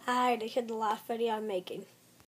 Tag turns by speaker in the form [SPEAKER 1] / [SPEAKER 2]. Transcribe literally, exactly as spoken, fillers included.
[SPEAKER 1] Hi, this is the last video I'm making.